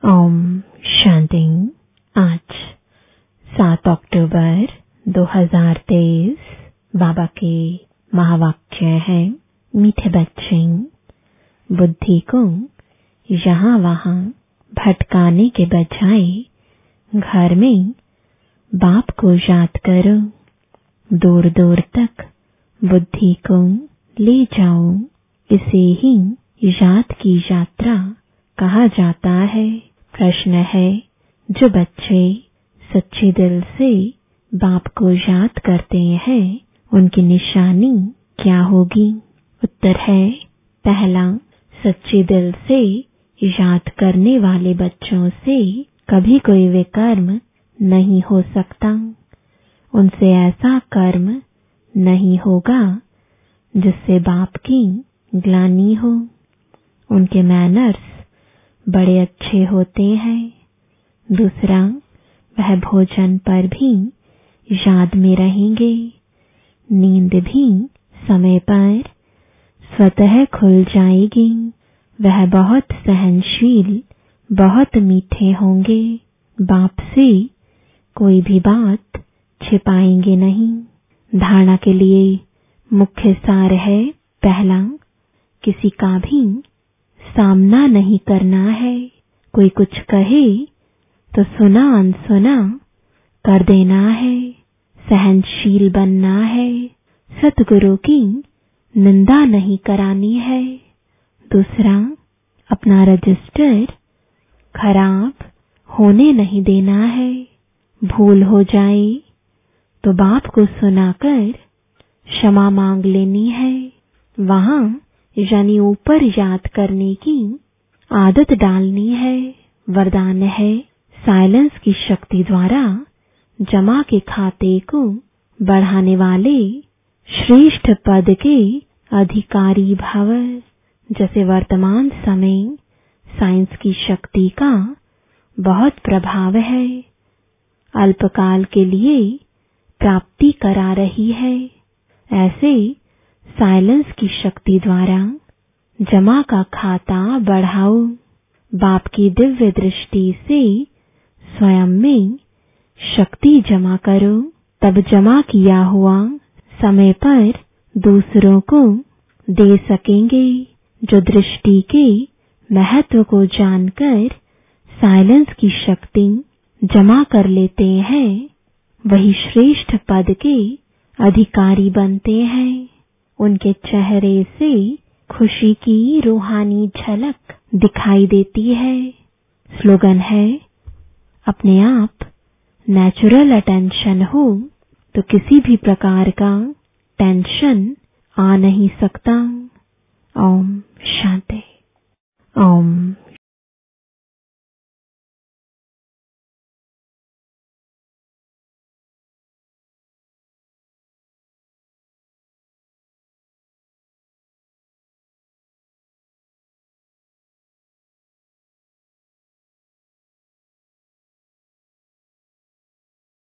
ओम शांति। आज 7 अक्टूबर 2023 बाबा के महावाक्य है। मीठे बच्चे, बुद्धि को यहाँ वहाँ भटकाने के बजाय घर में बाप को याद करो। दूर दूर तक बुद्धि को ले जाओ। इसे ही याद की यात्रा कहा जाता है। प्रश्न है, जो बच्चे सच्चे दिल से बाप को याद करते हैं उनकी निशानी क्या होगी? उत्तर है, पहला, सच्चे दिल से याद करने वाले बच्चों से कभी कोई विकर्म नहीं हो सकता। उनसे ऐसा कर्म नहीं होगा जिससे बाप की ग्लानि हो। उनके मैनर्स बड़े अच्छे होते हैं। दूसरा, वह भोजन पर भी याद में रहेंगे। नींद भी समय पर स्वतः खुल जाएगी। वह बहुत सहनशील, बहुत मीठे होंगे। बाप से कोई भी बात छिपाएंगे नहीं। धारणा के लिए मुख्य सार है, पहला, किसी का भी सामना नहीं करना है। कोई कुछ कहे तो सुना अनसुना कर देना है। सहनशील बनना है। सतगुरु की निंदा नहीं करानी है। दूसरा, अपना रजिस्टर खराब होने नहीं देना है। भूल हो जाए तो बाप को सुनाकर क्षमा मांग लेनी है। वहां यानी ऊपर याद करने की आदत डालनी है। वरदान है, साइलेंस की शक्ति द्वारा जमा के खाते को बढ़ाने वाले श्रेष्ठ पद के अधिकारी भव। जैसे वर्तमान समय साइंस की शक्ति का बहुत प्रभाव है, अल्पकाल के लिए प्राप्ति करा रही है, ऐसे साइलेंस की शक्ति द्वारा जमा का खाता बढ़ाओ। बाप की दिव्य दृष्टि से स्वयं में शक्ति जमा करो। तब जमा किया हुआ समय पर दूसरों को दे सकेंगे। जो दृष्टि के महत्व को जानकर साइलेंस की शक्ति जमा कर लेते हैं, वही श्रेष्ठ पद के अधिकारी बनते हैं। उनके चेहरे से खुशी की रूहानी झलक दिखाई देती है। स्लोगन है, अपने आप नेचुरल अटेंशन हो तो किसी भी प्रकार का टेंशन आ नहीं सकता। ओम शांति। ओम